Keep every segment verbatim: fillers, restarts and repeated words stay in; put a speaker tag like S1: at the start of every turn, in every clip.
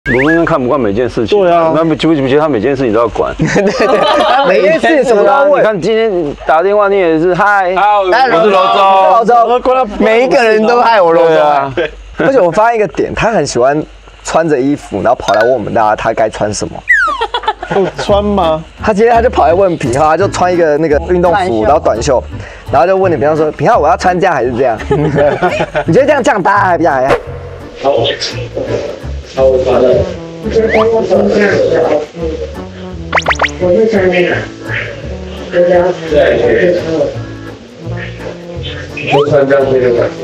S1: 鲁冰看不惯每件事情。
S2: 对啊，
S1: 那觉不觉得他每件事情都要管？
S3: 对对，每件事什么都要问。
S1: 你看今天打电话，你也是嗨，
S3: 我是柔州，柔州，每一个人都害我柔州啊。而且我发现一个点，他很喜欢穿着衣服，然后跑来问我们大家他该穿什么。
S2: 不穿吗？
S3: 他今天他就跑来问品浩，他就穿一个那个运动服，然后短袖，然后就问你，比方说品浩我要穿这样还是这样？你觉得这样这样搭还比较好？
S4: 好，好，好的。我觉得我走这样子的，我是穿那个，我只要对，我是穿我，就穿这样子就感觉。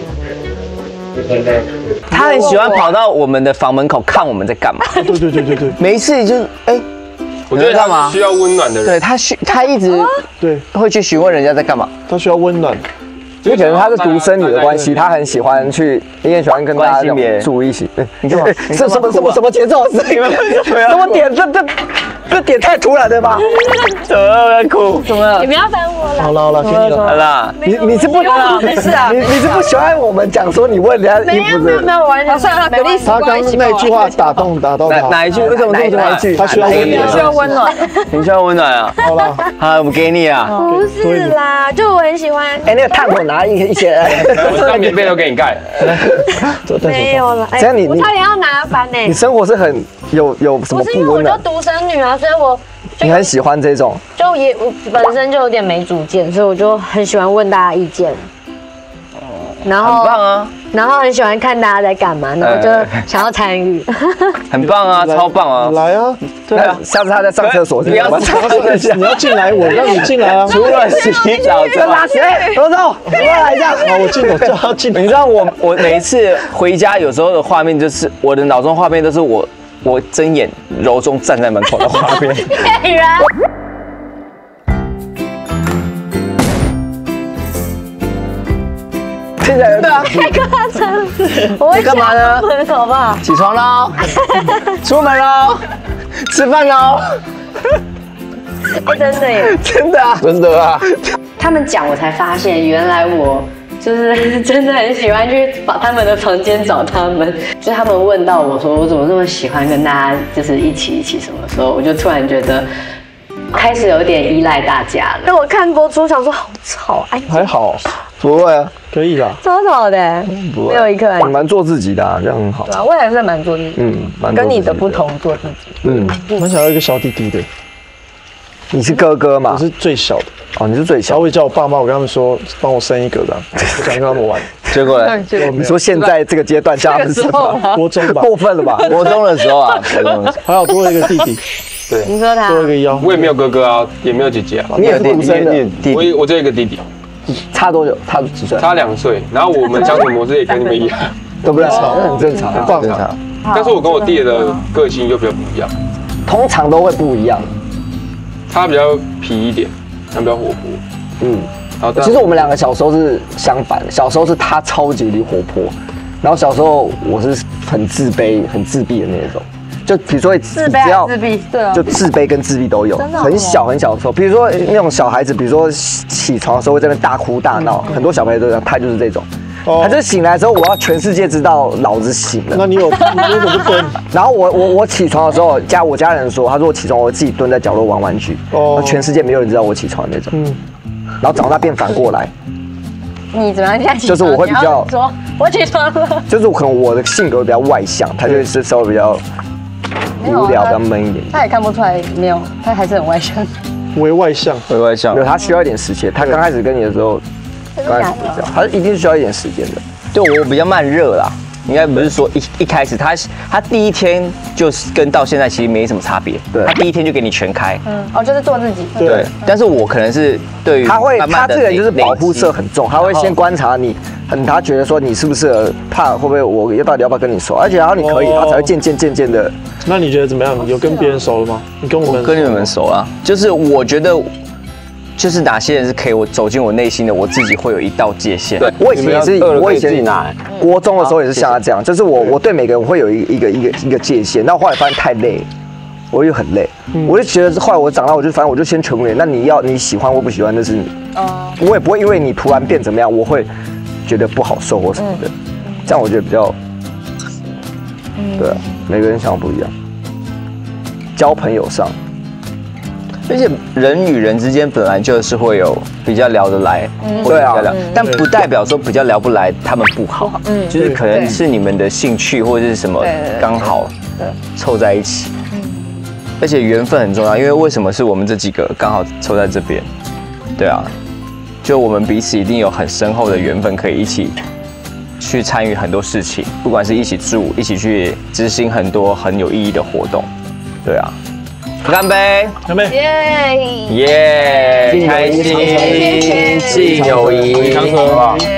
S5: 他很喜欢跑到我们的房门口看我们在干嘛。
S2: 对对对对对，
S3: 没事就是哎，
S6: 我觉得他是需要温暖的人。
S5: 对他需他一直
S2: 对
S5: 会去询问人家在干嘛。
S2: 他需要温暖。
S3: 因为可能他是独生女的关系，他很喜欢去，也很喜欢跟大家住一起。你干嘛？这什么什么什么节奏？什么点？这这这点太突然了吧？
S5: 怎么了？哭？怎么了？
S7: 你不要烦我了。
S2: 好了好了，给你了。
S5: 好啦，
S3: 你你是不
S7: 没事啊？
S3: 你你是不喜欢我们讲说你问人家衣服的？
S7: 没有完全。算了，格力
S2: 他刚那句话打动打动他。
S5: 哪一句？为什么这么哪一句？
S2: 他需要温暖。
S7: 需要温暖。
S5: 你需要温暖啊？
S2: 好了，
S5: 好，我们给你啊。
S7: 不是啦，就我很喜欢。
S3: 哎，那个炭火拿一一些。
S6: 我上棉被都给你盖。
S7: 没有了，
S3: 这样你
S7: 我差点要拿翻呢。
S3: 你生活是很有有什么
S7: 不是因为我就独生女啊，所以我
S3: 你很喜欢这种，
S7: 就也我本身就有点没主见，所以我就很喜欢问大家意见。然后
S5: 很棒啊，
S7: 然后很喜欢看大家在干嘛，然后就想要参与。
S5: 很棒啊，超棒啊！
S2: 来啊！
S5: 对啊，
S3: 下次他在上厕所，
S5: 不要
S2: 你要进来，我让你进来啊！
S5: 除了洗澡之外，
S3: 谁？罗总，我来一下。
S2: 好，我进，我叫他进来。
S5: 你知道我我每一次回家，有时候的画面就是我的脑中画面都是我我睁眼柔中站在门口的画面。
S7: 骗人！
S3: 现在
S5: 对啊，
S7: 太夸张了！我会
S5: 干嘛呢？
S7: 门口好不好？
S5: 起床喽，出门喽，吃饭喽。
S7: 哎，真的耶！
S5: 真的啊，真的啊。
S7: 他们讲，我才发现原来我就是真的很喜欢去把他们的房间找他们。就他们问到我说我怎么那么喜欢跟大家就是一起一起什么时候，我就突然觉得开始有点依赖大家了。但我看播出想说好吵，哎，
S2: 还好，
S3: 不会啊，
S2: 可以啦。
S7: 超吵的，没有一刻
S3: 你蛮做自己的，这样很好。
S7: 对啊，我也是蛮做自己，
S3: 嗯，蛮
S7: 跟你的不同做自己。
S3: 嗯，
S2: 蛮想要一个小弟弟的。
S3: 你是哥哥嘛？
S2: 我是最小的。
S3: 哦，你是最小。
S2: 我会叫我爸妈，我跟他们说，帮我生一个的，不想跟他们玩。
S5: 结果呢？
S3: 你说现在这个阶段叫他们生吗？
S2: 国中吧，
S3: 过分了吧？
S5: 国中的时候啊，国中的时候
S2: 还好多了一个弟弟，
S6: 对，
S7: 你说他
S2: 多了一个腰。
S6: 我也没有哥哥啊，也没有姐姐啊，
S3: 你也是独生的，
S6: 我也我只有一个弟弟，
S3: 差多久？差几岁？
S6: 差两岁。然后我们相处模式也跟你们一样，
S3: 对不对？那很正常，很正常。
S6: 但是我跟我弟的个性就比较不一样，
S3: 通常都会不一样。
S6: 他比较皮一点，他比较活泼。
S3: 嗯，
S6: 然后
S3: 其实我们两个小时候是相反，小时候是他超级的活泼，然后小时候我是很自卑、很自闭的那种。就比如说，
S7: 自卑还是自闭？对啊，
S3: 就自卑跟自闭都有。很小很小的时候，比如说那种小孩子，比如说起床的时候会在那边大哭大闹，很多小朋友都这样，他就是这种。他就是醒来之后，我要全世界知道老子醒了。
S2: 那你有，你有怎么蹲？
S3: 然后我我我起床的时候，家我家人说，他说我起床我自己蹲在角落玩玩具，哦，全世界没有人知道我起床的那种。嗯，然后长大变反过来。
S7: 你怎么样？现在
S3: 就是我会比较
S7: 说，我起床了。
S3: 就是可能我的性格比较外向，他就是稍微比较无聊、比较闷一点。
S7: 他也看不出来，没有，他还是很外向。
S2: 微外向，
S5: 微外向。
S3: 没有，他需要一点时间。他刚开始跟你的时候。刚开始比较，他一定是需要一点时间的。
S5: 对我比较慢热啦，应该不是说一一开始他他第一天就是跟到现在其实没什么差别。对，他第一天就给你全开。
S7: 嗯，哦，就是做自己。
S5: 对，但是我可能是对于
S3: 他会，他这个人就是保护色很重，他会先观察你，很他觉得说你适不适合，怕会不会我要到底要不要跟你熟，而且然后你可以，他才会渐渐渐渐的。
S2: 那你觉得怎么样？有跟别人熟了吗？你跟我们
S5: 跟你们熟啊？就是我觉得。就是哪些人是可以我走进我内心的，我自己会有一道界限。
S1: 对，
S3: 我以前也是，我以前
S1: 拿
S3: 国中的时候也是像他这样，就是我我对每个人会有一一个一个一个界限。那后来发现太累，我又很累，我就觉得后来我长大，我就反正我就先全部累。那你要你喜欢或不喜欢，那是你，我也不会因为你突然变怎么样，我会觉得不好受或什么的。这样我觉得比较对，每个人想法不一样。交朋友上，
S5: 而且人与人之间本来就是会有比较聊得来，
S3: 对啊，
S5: 但不代表说比较聊不来他们不好，嗯，就是可能是你们的兴趣或者是什么刚好凑在一起，而且缘分很重要，因为为什么是我们这几个刚好凑在这边？对啊，就我们彼此一定有很深厚的缘分，可以一起去参与很多事情，不管是一起住，一起去执行很多很有意义的活动。对啊，干杯！
S2: 干杯！
S5: 耶！开心，敬友谊，
S2: 长河。